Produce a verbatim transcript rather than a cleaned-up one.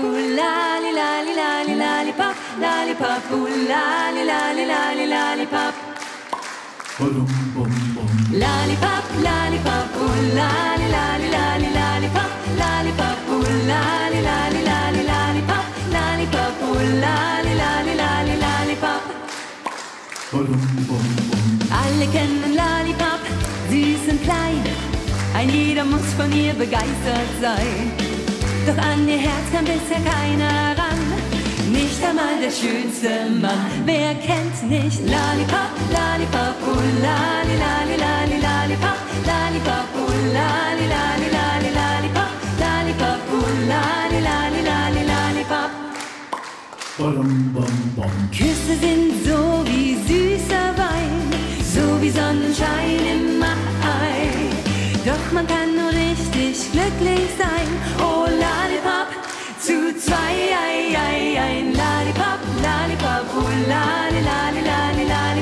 ooh lali lali lali lollipop, lollipop, ooh lali lali lali lollipop. Lollipop, lollipop, ooh lali lali lali lollipop, lollipop, ooh lali lali lali lollipop, lollipop, ooh lali lali lali lollipop. Alle kennen Lollipop, süß und klein, ein jeder muss von ihr begeistert sein. Doch an ihr Herz kann bisher keiner ran, nicht einmal der schönste Mann. Wer kennt nicht Lollipop, Lollipop, ooh lali lali lali lollipop, Lollipop, ooh lali lali lali lollipop, Lollipop, ooh lali lali lali lollipop. Küsse sind so wie süßer Wein, so wie Sonnenschein im Mai. Doch man kann nur richtig glücklich sein. Oh Lollipop, zu zwei, ei, ei, ein Lollipop, Lollipop, oh lali, lali, lali, lali.